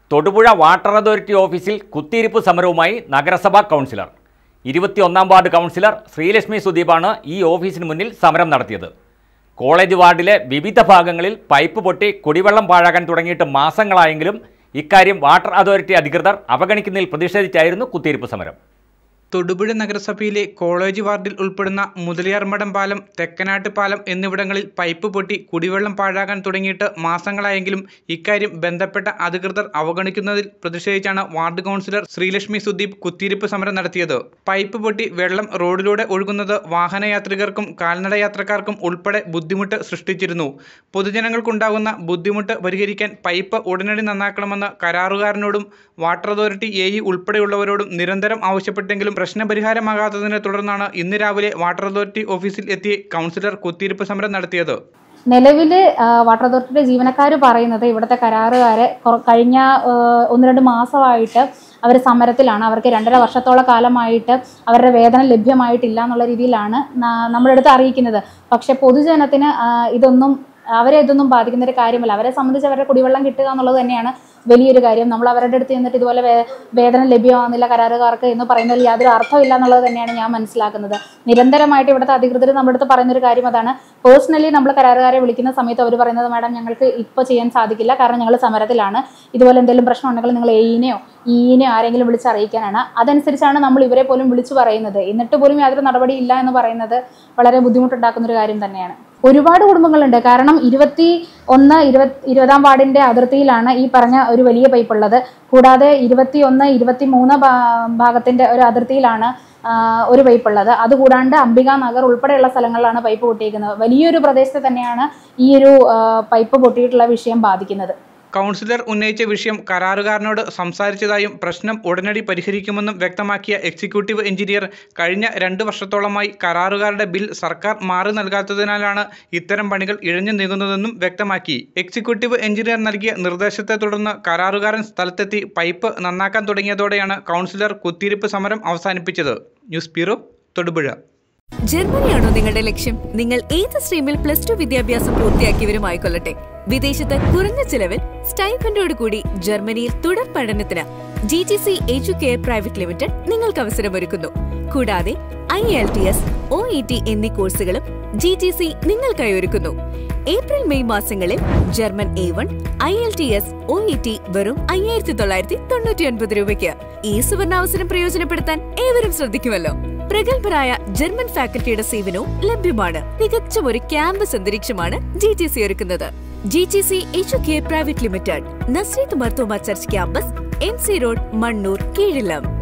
Thodupuzha water authority ഓഫീസിൽ കുത്തിയിരിപ്പ് സമരവുമായി നഗരസഭാ കൗൺസിലർ 21ാം വാർഡ് കൗൺസിലർ ശ്രീലക്ഷ്മി സുദീപാണ് ഈ ഓഫീസിന് മുന്നിൽ സമരം നടത്തിയത്. കോളേജ് വാർഡിലെ വിവിധ ഭാഗങ്ങളിൽ പൈപ്പ് പൊട്ടി കുടിവെള്ളം പാഴാക്കാൻ തുടങ്ങിയിട്ട് മാസങ്ങളായെങ്കിലും ഇക്കാര്യം വാട്ടർ അതോറിറ്റി അധികൃതർ അവഗണിക്കുന്നതിൽ പ്രതിഷേധിച്ചായിരുന്നു കുത്തിയിരിപ്പ് സമരം. തൊടുപുഴ നഗരസഭയിലെ കോളേജ് വാർഡിൽ ഉൾപ്പെടുന്ന മുതലിയാർമഠം പാലം, തെക്കനാട്ട് പാലം എന്നിവിടങ്ങളിൽ പൈപ്പ് പൊട്ടി കുടിവെള്ളം പാഴാകാൻ തുടങ്ങിയിട്ട് മാസങ്ങളായെങ്കിലും ഇക്കാര്യം ബന്ധപ്പെട്ട അധികൃതർ അവഗണിക്കുന്നതിൽ പ്രതിഷേധിച്ചാണ് വാർഡ് കൗൺസിലർ ശ്രീലക്ഷ്മി സുദീപ് കുത്തിയിരിപ്പ് സമരം നടത്തിയത്. പൈപ്പ് പൊട്ടി വെള്ളം റോഡിലൂടെ ഒഴുകുന്നത് വാഹനയാത്രികർക്കും കാൽനട യാത്രക്കാർക്കും ഉൾപ്പെടെ ബുദ്ധിമുട്ട് സൃഷ്ടിച്ചിരുന്നു. പൊതുജനങ്ങൾക്കുണ്ടാകുന്ന ബുദ്ധിമുട്ട് പരിഹരിക്കാൻ പൈപ്പ് ഉടനടി നന്നാക്കണമെന്ന് കരാറുകാരനോടും വാട്ടർ അതോറിറ്റി AE ഉൾപ്പെടെയുള്ളവരോടും നിരന്തരം ആവശ്യപ്പെട്ടെങ്കിലും പ്രശ്നപരിഹാരമാകാത്തതിനെ തുടർന്നാണ് ഇന്ന് രാവിലെ വാട്ടർ അതോറിറ്റി ഓഫീസിൽ എത്തി കൗൺസിലർ കുത്തിയിരിപ്പ് സമരം നടത്തിയത്. നിലവില് വാട്ടർ അതോറിറ്റിയുടെ ജീവനക്കാർ പറയുന്നത് ഇവിടുത്തെ കരാറുകാരെ കഴിഞ്ഞ 1-2 മാസമായിട്ട് അവർ സമരത്തിലാണ്. അവർക്ക് 2.5 വർഷത്തോളം കാലമായിട്ട് അവരുടെ വേതനം ലഭ്യമായിട്ടില്ല എന്നുള്ള രീതിയിലാണ് നമ്മുടെ അടുത്ത് അറിയിക്കുന്നത്. പക്ഷെ പൊതുജനത്തിന് ഇതൊന്നും ബാധിക്കുന്ന ഒരു കാര്യമല്ല. അവരെ സംബന്ധിച്ച് അവരുടെ കുടിവെള്ളം കിട്ടുക എന്നുള്ളത് തന്നെയാണ് വലിയൊരു കാര്യം. നമ്മൾ അവരുടെ അടുത്ത് ചെന്നിട്ട് ഇതുപോലെ വേതനം ലഭ്യമാകുന്നില്ല കരാറുകാർക്ക് എന്ന് പറയുന്നതിൽ യാതൊരു അർത്ഥമില്ല എന്നുള്ളത് തന്നെയാണ് ഞാൻ മനസ്സിലാക്കുന്നത്. നിരന്തരമായിട്ട് ഇവിടുത്തെ അധികൃതർ നമ്മുടെ അടുത്ത് പറയുന്നൊരു കാര്യം അതാണ്. പേഴ്സണലി നമ്മൾ കരാറുകാരെ വിളിക്കുന്ന സമയത്ത് അവർ പറയുന്നത്, മാഡം ഞങ്ങൾക്ക് ഇപ്പോൾ ചെയ്യാൻ സാധിക്കില്ല, കാരണം ഞങ്ങൾ സമരത്തിലാണ്, ഇതുപോലെ എന്തെങ്കിലും പ്രശ്നം ഉണ്ടെങ്കിൽ നിങ്ങൾ AEനെയോ EEനെയോ ആരെങ്കിലും വിളിച്ച് അറിയിക്കാനാണ്. അതനുസരിച്ചാണ് നമ്മൾ ഇവരെ പോലും വിളിച്ചു പറയുന്നത്. എന്നിട്ട് പോലും യാതൊരു നടപടി ഇല്ല എന്ന് പറയുന്നത് വളരെ ബുദ്ധിമുട്ടുണ്ടാക്കുന്ന ഒരു കാര്യം തന്നെയാണ്. ഒരുപാട് കുടുംബങ്ങളുണ്ട്. കാരണം 20ാം വാർഡിന്റെ അതിർത്തിയിലാണ് ഈ പറഞ്ഞ ഒരു വലിയ പൈപ്പ് ഉള്ളത്. കൂടാതെ 21, 23 ഭാഗത്തിന്റെ ഒരു അതിർത്തിയിലാണ് ഒരു പൈപ്പ് ഉള്ളത്. അതുകൂടാണ്ട് അംബിക നഗർ ഉൾപ്പെടെയുള്ള സ്ഥലങ്ങളിലാണ് പൈപ്പ് പൊട്ടിയിരിക്കുന്നത്. വലിയൊരു പ്രദേശത്തെ തന്നെയാണ് ഈ ഒരു പൈപ്പ് പൊട്ടിയിട്ടുള്ള വിഷയം ബാധിക്കുന്നത്. കൗൺസിലർ ഉന്നയിച്ച വിഷയം കരാറുകാരനോട് സംസാരിച്ചതായും പ്രശ്നം ഉടനടി പരിഹരിക്കുമെന്നും വ്യക്തമാക്കിയ എക്സിക്യൂട്ടീവ് എഞ്ചിനീയർ കഴിഞ്ഞ 2 വർഷത്തോളമായി കരാറുകാരുടെ ബിൽ സർക്കാർ മാറി നൽകാത്തതിനാലാണ് ഇത്തരം പണികൾ ഇഴഞ്ഞു നീങ്ങുന്നതെന്നും വ്യക്തമാക്കി. എക്സിക്യൂട്ടീവ് എഞ്ചിനീയർ നൽകിയ നിർദ്ദേശത്തെ തുടർന്ന് കരാറുകാരൻ സ്ഥലത്തെത്തി പൈപ്പ് നന്നാക്കാൻ തുടങ്ങിയതോടെയാണ് കൗൺസിലർ കുത്തിയിരിപ്പ് സമരം അവസാനിപ്പിച്ചത്. News bureau, Thodupuzha. ജർമ്മനിയാണോ നിങ്ങളുടെ ലക്ഷ്യം? നിങ്ങൾ ഏത് സ്ട്രീമിൽ +2 വിദ്യാഭ്യാസം പൂർത്തിയാക്കിയവരുമായിക്കൊള്ളട്ടെ, വിദേശത്ത് കുറഞ്ഞ ചിലവിൽ സ്റ്റൈഫൻഡോട് കൂടി ജർമ്മനിയിൽ തുടർ പഠനത്തിന് GGC എഡ്യൂകെയർ പ്രൈവറ്റ് ലിമിറ്റഡ് നിങ്ങൾക്ക് അവസരമൊരുക്കുന്നു. കൂടാതെ IELTS, OET എന്നീ കോഴ്സുകളും GGC നിങ്ങൾക്കായി ഒരുക്കുന്നു. ഏപ്രിൽ-മെയ് മാസങ്ങളിൽ ജർമ്മൻ A1, IELTS, OET വെറും 5999 രൂപയ്ക്ക്. ഈ സുവർണാവസരം പ്രയോജനപ്പെടുത്താൻ ഏവരും ശ്രദ്ധിക്കുമല്ലോ. പ്രഗത്ഭരായ ജർമ്മൻ ഫാക്കൽറ്റിയുടെ സേവനവും ലഭ്യമാണ്. തികച്ചും ഒരു ക്യാമ്പസ് അന്തരീക്ഷമാണ് GGC ഒരുക്കുന്നത്. GGC Educare private limited, Nazareth Marthoma church campus, MC road, Mannoor, കീഴിലം.